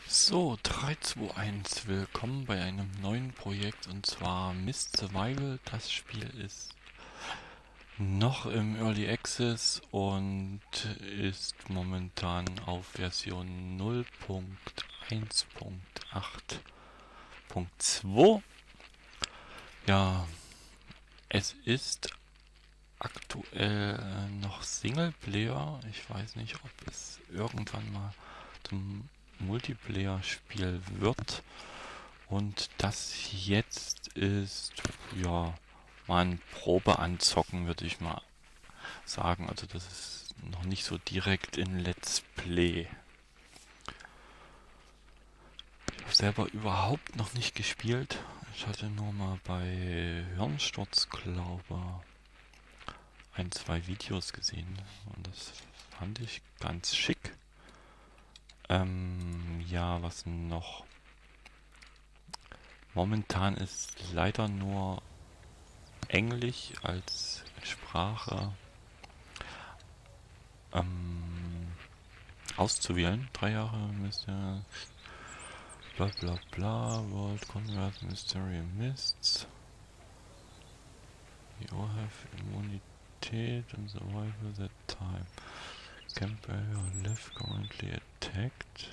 So, 3, 2, 1. Willkommen bei einem neuen Projekt und zwar Mist Survival. Das Spiel ist noch im Early Access und ist momentan auf Version 0.1.8.2. Ja, es ist aktuell noch Singleplayer. Ich weiß nicht, ob es irgendwann mal zum Multiplayer-Spiel wird. Und das jetzt ist, ja, mal ein Probeanzocken, würde ich mal sagen. Also das ist noch nicht so direkt in Let's Play. Ich habe selber überhaupt noch nicht gespielt. Ich hatte nur mal bei Hirnsturz, glaube ein, zwei Videos gesehen. Und das fand ich ganz schick. Ja, was noch? Momentan ist leider nur Englisch als Sprache ähm, auszuwählen. 3 Jahre müsste bla bla bla, World Conrad Mystery Mists. You have Immunität and survival that time. Camp area live currently attacked.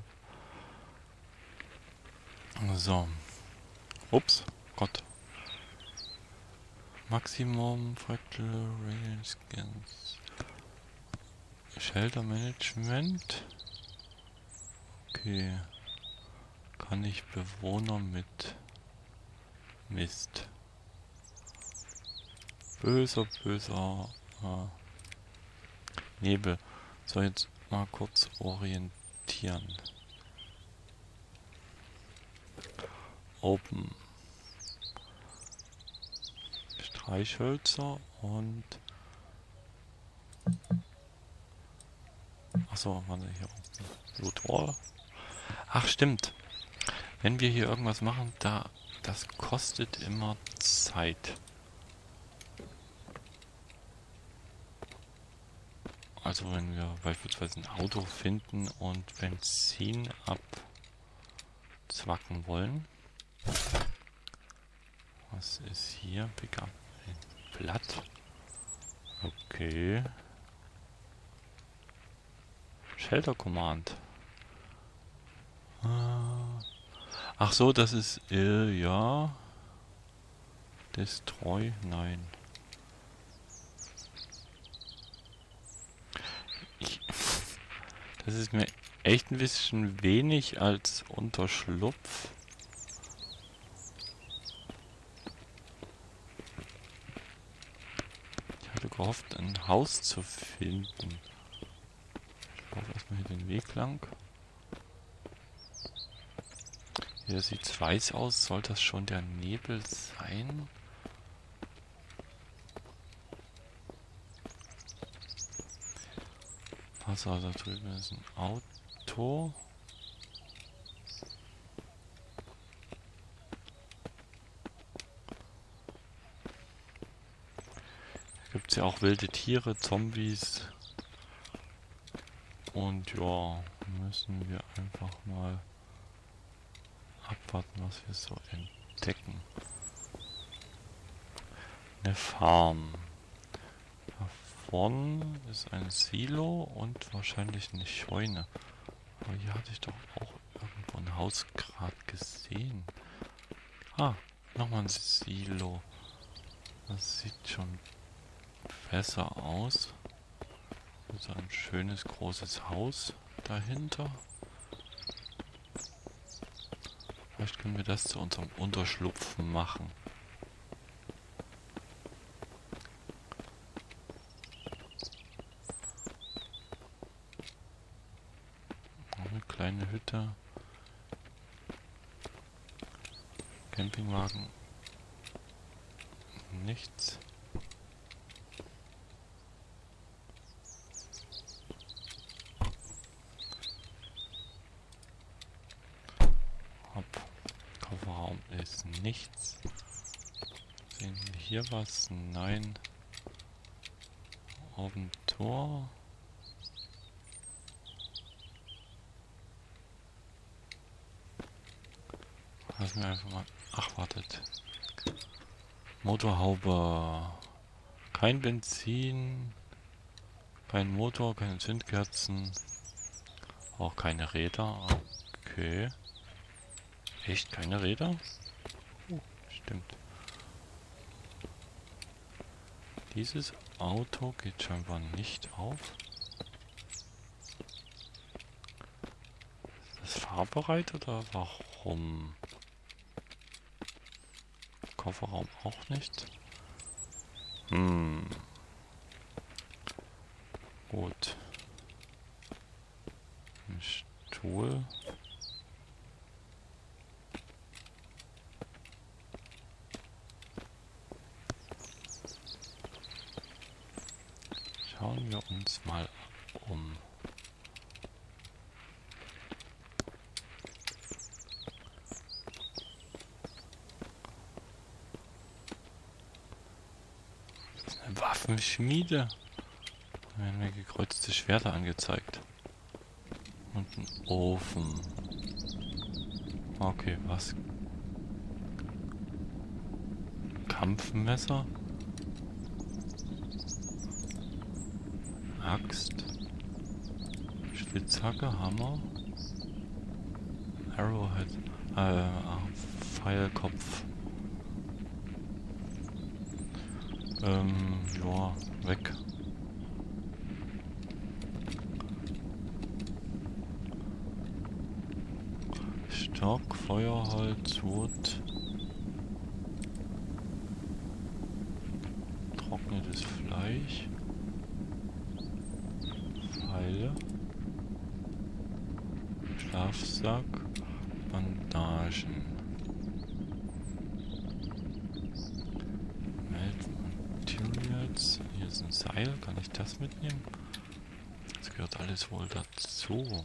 So. Ups. Gott. Maximum Fractal Radiant Scans. Shelter Management. Okay. Kann ich Bewohner mit Mist. Böser Nebel. So, jetzt mal kurz orientieren. Open. Streichhölzer und... Achso, warte, hier unten. Loot. Ach, stimmt. Wenn wir hier irgendwas machen, das kostet immer Zeit. Also wenn wir beispielsweise ein Auto finden und Benzin abzwacken wollen. Was ist hier? Pickup. Ein Blatt. Okay. Shelter Command. Ach so, das ist, ja. Destroy, nein. Das ist mir echt ein bisschen wenig als Unterschlupf. Ich hatte gehofft, ein Haus zu finden. Ich laufe erstmal hier den Weg lang. Hier sieht es weiß aus. Soll das schon der Nebel sein? Also da drüben ist ein Auto. Da gibt es ja auch wilde Tiere, Zombies. Und ja, müssen wir einfach mal abwarten, was wir so entdecken. Eine Farm. Da vorne ist ein Silo und wahrscheinlich eine Scheune. Aber hier hatte ich doch auch irgendwo ein Haus gerade gesehen. Ah, nochmal ein Silo. Das sieht schon besser aus. So ein schönes großes Haus dahinter. Vielleicht können wir das zu unserem Unterschlupf machen. Eine kleine Hütte. Campingwagen. Nichts. Hopp. Kofferraum ist nichts. Sehen wir hier was? Nein. Oben Tor. lassen wir einfach mal... Ach, wartet. Motorhaube. Kein Benzin. Kein Motor, keine Zündkerzen. Auch keine Räder. Okay. Echt keine Räder? Stimmt. Dieses Auto geht scheinbar nicht auf. Ist das fahrbereit oder warum? Kofferraum auch nicht. Gut. Ein Stuhl. Schauen wir uns mal um. Das ist eine Waffenschmiede. Da werden mir gekreuzte Schwerter angezeigt. Und ein Ofen. Okay, was? Kampfmesser? Axt? Spitzhacke? Hammer? Arrowhead? Pfeilkopf. Ja, weg. Stock, Feuerholz, Wood. Trocknetes Fleisch. Pfeile. Schlafsack. Bandagen. Materials. Hier ist ein Seil. Kann ich das mitnehmen? Das gehört alles wohl dazu.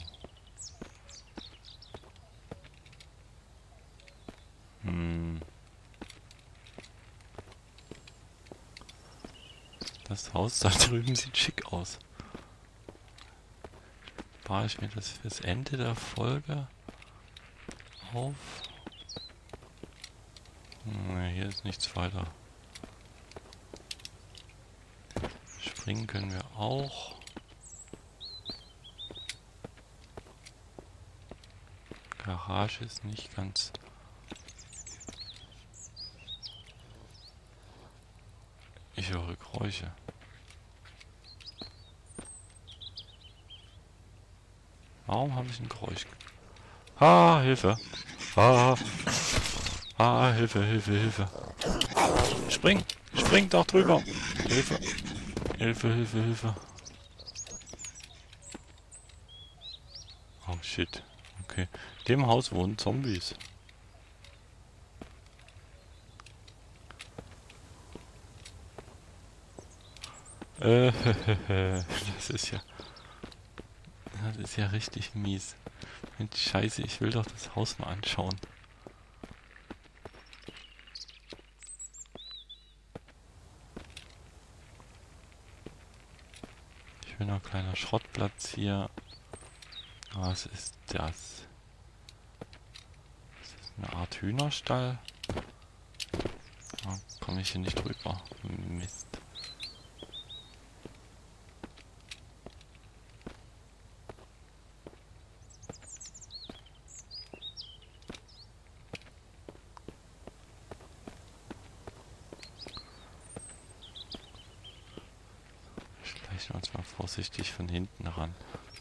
Das Haus da drüben sieht schick aus. Spare ich mir das fürs Ende der Folge auf? Ne, hier ist nichts weiter. Springen können wir auch. Garage ist nicht ganz... Ich höre Geräusche. Warum habe ich ein Geräusch? Ah, Hilfe! Hilfe, Hilfe, Hilfe! Spring! Spring doch drüber! Hilfe! Hilfe, Hilfe, Hilfe! Oh shit. Okay. In dem Haus wohnen Zombies. Das ist ja... Das ist ja richtig mies. Mensch, Scheiße, ich will doch das Haus mal anschauen. Schöner kleiner Schrottplatz hier. Was ist das? Das ist eine Art Hühnerstall. Da komme ich hier nicht drüber. Mist. Schleichen wir uns mal vorsichtig von hinten ran.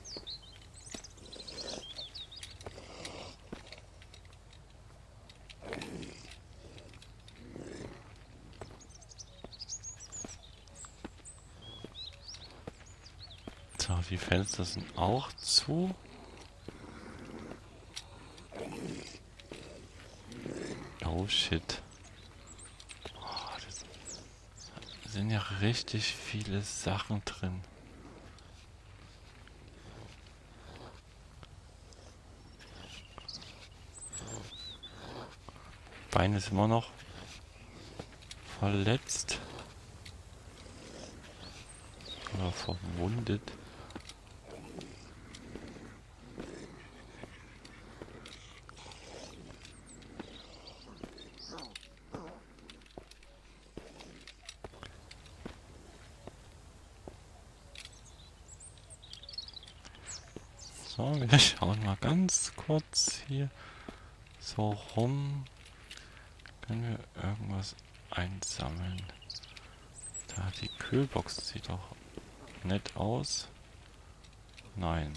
So, die Fenster sind auch zu. Oh shit. Oh, da sind ja richtig viele Sachen drin. Bein ist immer noch verletzt. Oder verwundet. So, wir schauen mal ganz kurz hier so rum. Können wir irgendwas einsammeln? Da, die Kühlbox sieht doch nett aus. Nein.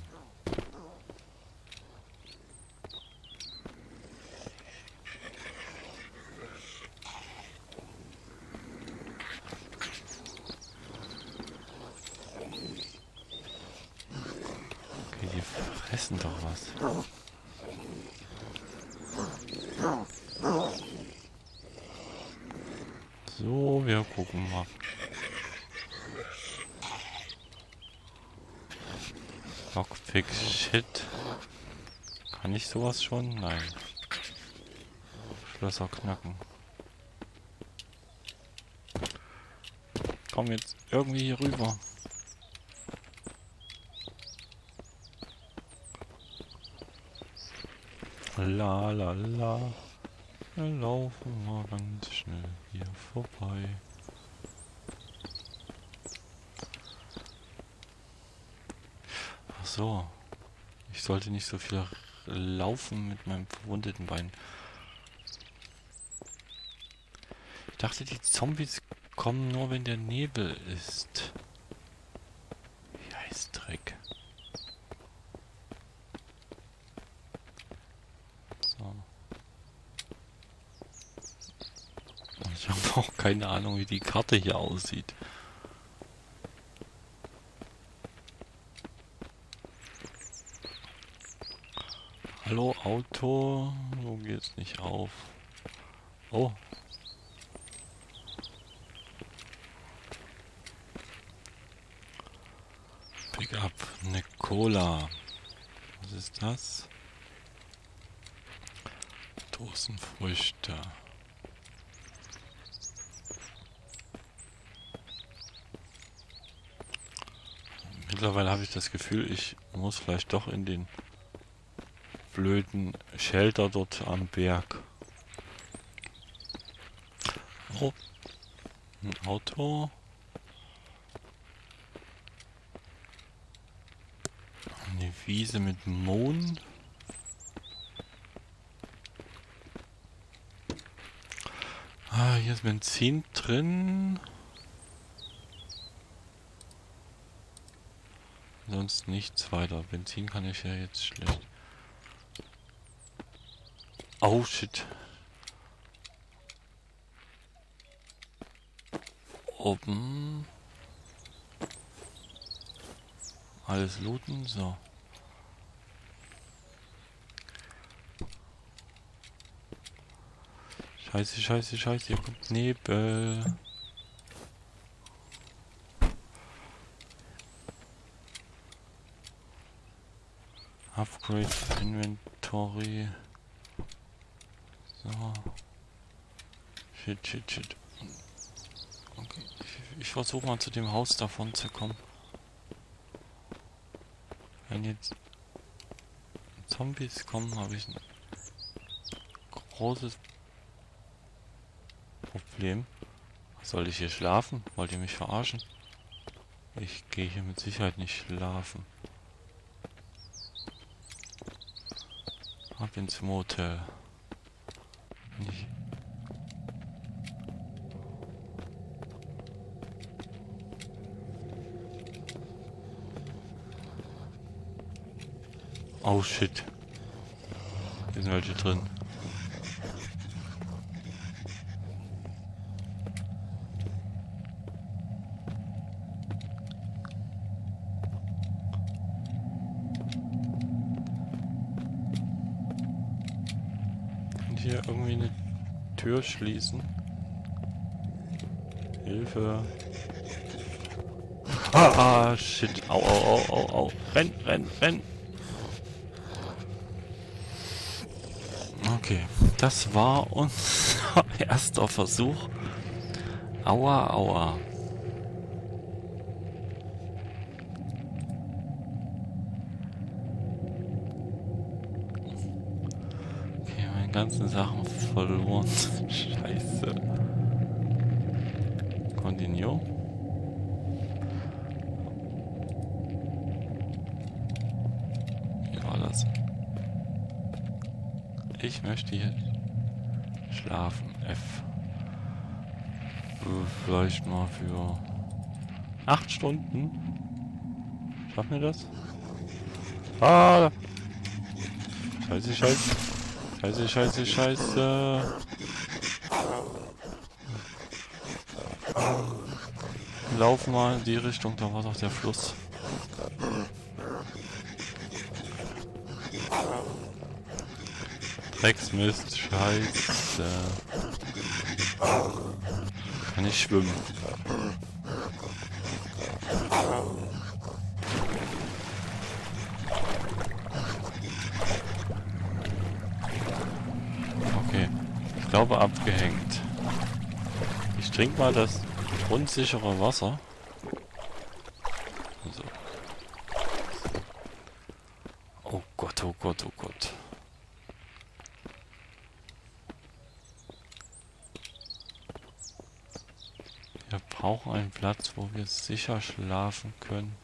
Okay, die fressen doch was. So, wir gucken mal. Lockpick, shit. Kann ich sowas schon? Nein. Schlösser knacken. Komm jetzt irgendwie hier rüber. La la la. Wir laufen mal ganz schnell hier vorbei. Ach so. Ich sollte nicht so viel laufen mit meinem verwundeten Bein. Ich dachte, die Zombies kommen nur, wenn der Nebel ist. Scheißdreck. So. Und ich habe auch keine Ahnung, wie die Karte hier aussieht. Hallo Auto, so geht's nicht auf. Oh. Pick up eine Cola. Was ist das? Dosenfrüchte. Mittlerweile habe ich das Gefühl, ich muss vielleicht doch in den blöden Shelter dort am Berg. Oh, ein Auto. Eine Wiese mit Mohn. Ah, hier ist Benzin drin. Sonst nichts weiter. Benzin kann ich ja jetzt schlecht. Oh shit. Oben. Alles looten, so. Scheiße, scheiße, scheiße, hier kommt Nebel. Upgrade Inventory. So. Shit, shit, shit. Okay, ich versuche mal zu dem Haus davon zu kommen. Wenn jetzt Zombies kommen, habe ich ein großes Problem. Soll ich hier schlafen? Wollt ihr mich verarschen? Ich gehe hier mit Sicherheit nicht schlafen. Ab ins Motel. Nicht. Oh shit. Hier sind welche drin. Und hier irgendwie eine Tür schließen. Hilfe. Ah, shit. Au, au, au, au, au. Renn, renn, renn. Okay, das war unser erster Versuch. Aua, aua. Okay, meine ganzen Sachen verloren. Scheiße. Continue. Hier Ich möchte hier schlafen. F. Vielleicht mal für 8 Stunden. Schaffen wir das? Ah! Scheiße, scheiße. Scheiße, scheiße, scheiße. Lauf mal in die Richtung, da war doch der Fluss. Drecksmist, scheiße. Kann ich schwimmen? Okay, ich glaube abgehängt. Ich trinke mal das unsichere Wasser. Also. Oh Gott, oh Gott, oh Gott. Wir brauchen einen Platz, wo wir sicher schlafen können.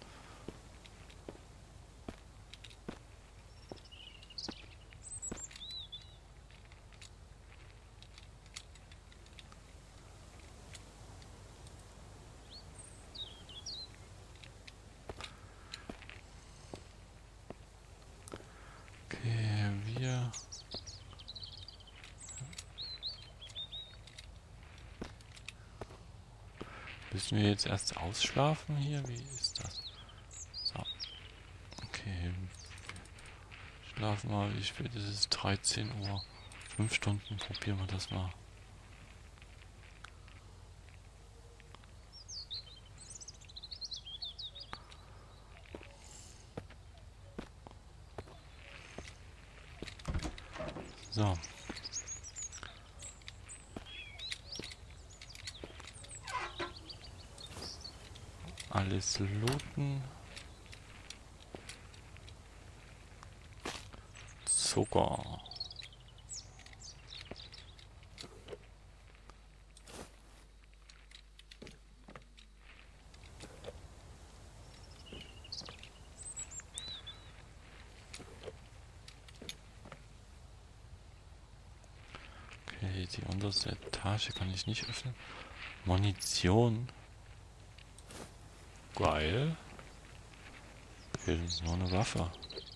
Okay, wir... Müssen wir jetzt erst ausschlafen hier? Wie ist das? So. Okay. Schlafen wir, wie spät ist es? 13 Uhr. 5 Stunden, probieren wir das mal. So. Alles looten. Zucker. Okay, die unterste Etage kann ich nicht öffnen. Munition. Geil. Okay, das ist nur eine Waffe.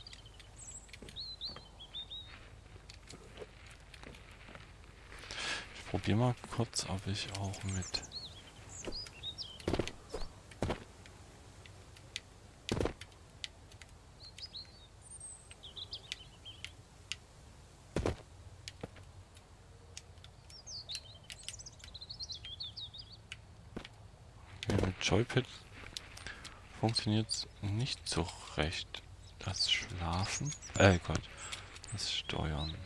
Ich probiere mal kurz, ob ich auch mit... Okay, mit Joypad funktioniert es nicht so recht. Das Schlafen... Gott. Das Steuern.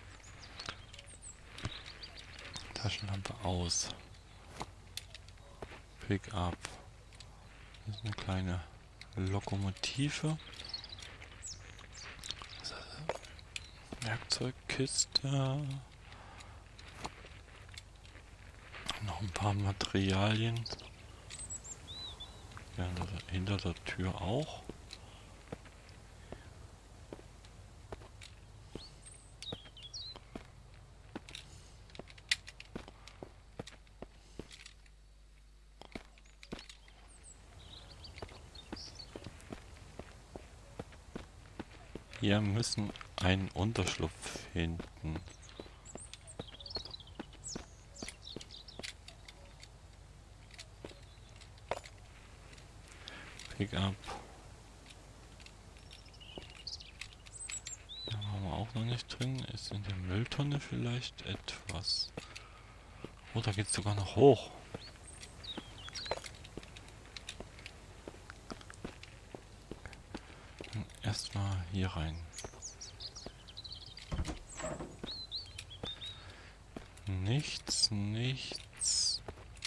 Taschenlampe aus. Pick-up. Das ist eine kleine Lokomotive. Werkzeugkiste. Noch ein paar Materialien. Ja, hinter der Tür auch. Wir müssen einen Unterschlupf finden. Pickup. Da waren wir auch noch nicht drin. Ist in der Mülltonne vielleicht etwas. Oh, da geht es sogar noch hoch. Erstmal hier rein. Nichts, nichts.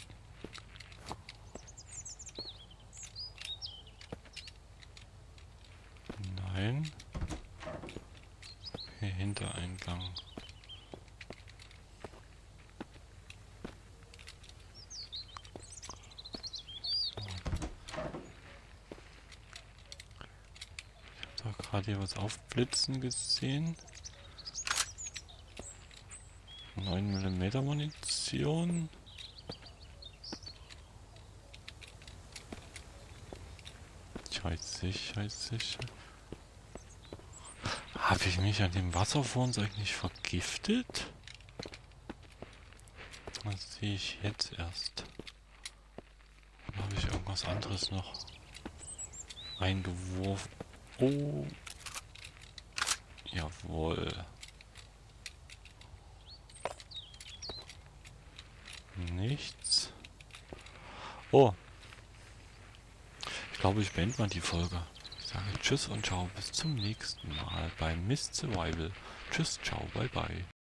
Nein. Okay, Hintereingang. Ich habe da gerade hier was aufblitzen gesehen. 9 mm Munition. Scheiße. Habe ich mich an dem Wasser vor uns eigentlich vergiftet? Das sehe ich jetzt erst. Oder habe ich irgendwas anderes noch eingeworfen? Oh. Jawohl. Nichts. Oh. Ich glaube, ich beende mal die Folge. Ich sage Tschüss und ciao. Bis zum nächsten Mal bei Mist Survival. Tschüss, ciao, bye bye.